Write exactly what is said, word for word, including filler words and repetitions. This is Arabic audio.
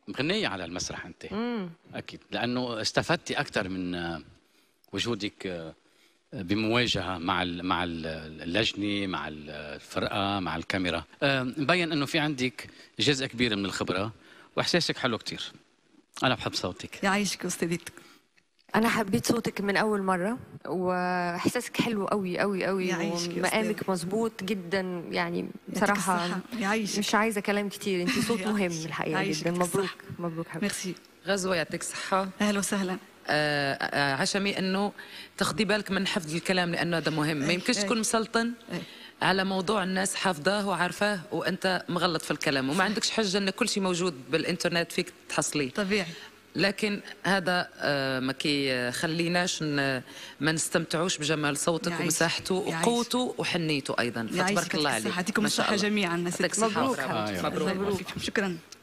مغنية على المسرح أنت. مم. أكيد، لأنه استفدتي أكثر من آه، وجودك آه، بمواجهة مع ال- مع ال- اللجنة، مع الفرقة، مع الكاميرا. آه، مبين أنه في عندك جزء كبير من الخبرة، وإحساسك حلو كتير. أنا بحب صوتك. يعيشك أستاذتك. أنا حبيت صوتك من أول مرة، وإحساسك حلو قوي قوي قوي، يعيشك يا ومقامك أستاذ. مظبوط جدا يعني. يعطيك بصراحة الصحة. يعيشك. مش عايزة كلام كتير، انت صوت مهم يعيشك. الحقيقة يعيشك جدا. الصحة. مبروك مبروك حبيبتي. ميرسي. غزوة يعطيك الصحة. أهلا وسهلا. آه، آه، عشمي انه تاخدي بالك من حفظ الكلام لانه هذا مهم. ما يمكنش أي. تكون مسلطن أي. على موضوع الناس حافظاه وعارفاه وانت مغلط في الكلام، وما عندكش حجه ان كل شيء موجود بالانترنت فيك تحصليه. طبيعي. لكن هذا آه، ما كيخليناش ن- ما نستمتعوش بجمال صوتك يعيش. ومساحته يعيش. وقوته وحنيته ايضا. فتبارك الله عليك. يعطيكم ما شاء الصحة الله. جميعا. يعطيك الصحة. مبروك برافو. حبيبتي. مبروك. مبروك. شكرا.